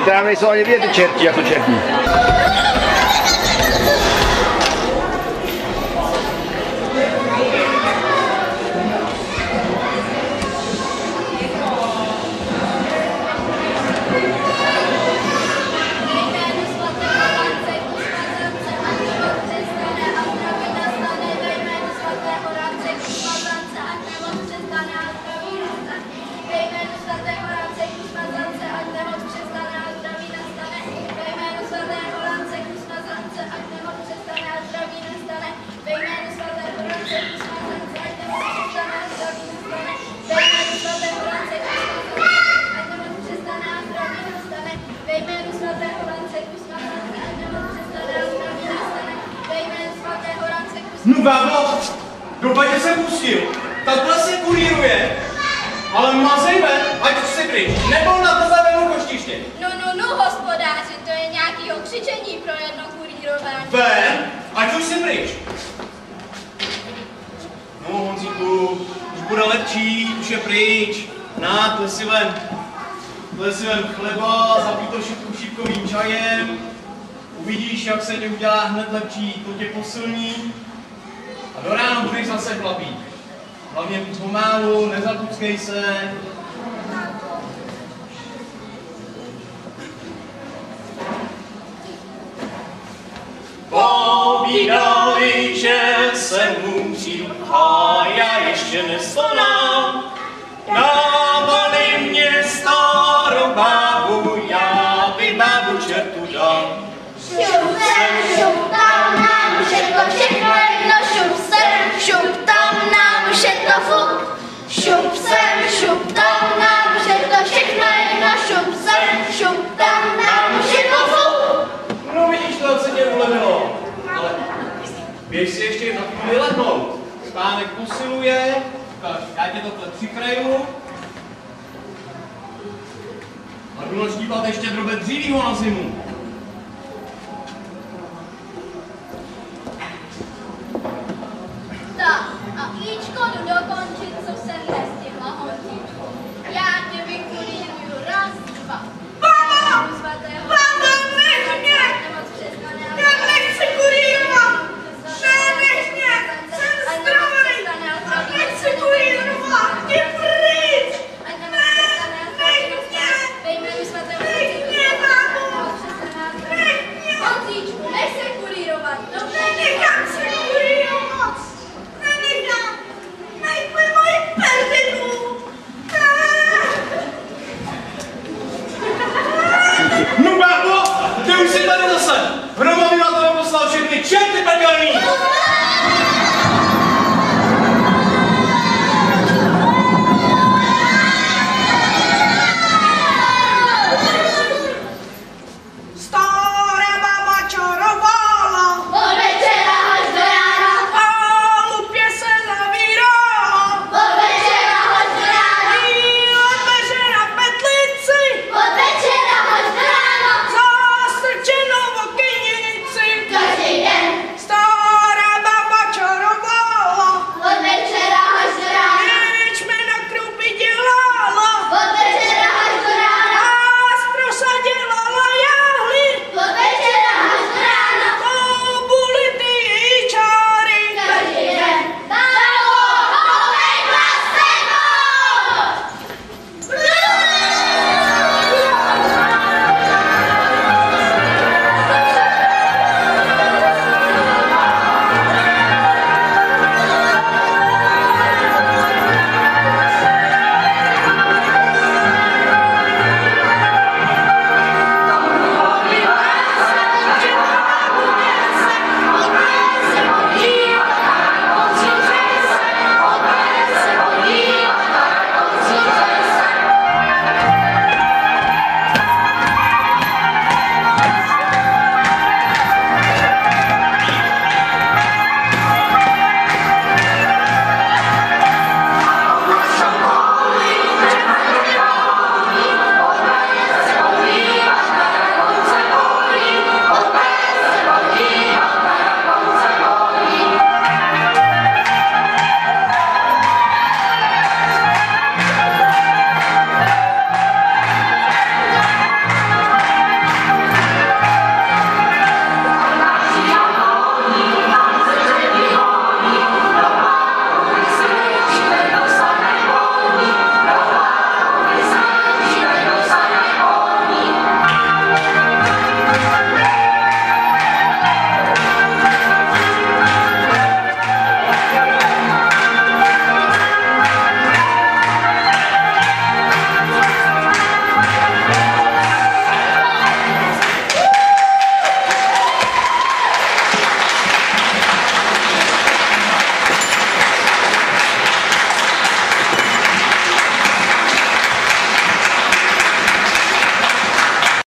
Tam nejsou ani vidět ty čerti, jako čertí. No bábo, do batě se pustil, takhle se kuríruje, ale mazej ven, ať se pryč, nebo na tebe vemu koštiště. No, hospodáři, to je nějakýho křičení pro jedno kurírování. Ven, ať už si pryč. No Honzíku, už bude lepší, už je pryč. Na, tle si ven chleba, zapij to šipkovým čajem. Uvidíš, jak se tě udělá hned lepší, to tě posilní. A do rána budeš zase chlapík. Hlavně pomálu, nezatuckej se. Povídali, že se mu přijúchá, já ještě nestonám. Dávali mě starou bábu, já by bábu čertu dám. Šup tam, nám všechno jedno, šup tam, nám všechno fuk. Šup tam, nám všechno jedno, šup tam, nám všechno fuk. No vidíš, to se tě ulevilo. Ale běž si ještě na chvíli lehnout. Spánek posiluje, já tě tohle přikraju. A jdu naštípat ještě drobe dřívího na zimu. Tak, a Ičko jdu dokončit, co jsem nestihla, Honzičku. Já tě vykuríruju raz, dva. Já nechci kurírovat! Nech mě! Jsem zdravý! Nechci kurírovat! Jdi pryč! Nech mě! Nech mě, bábo! Nech mě! Honzičku, nech se kurírovat, dobře? Nenechám se kurírovat! Nenechám! Najďme moji perdinu! No bábo, ty už jsi tady zase! Hroma mi na tebe poslal všechny čerty pekelný!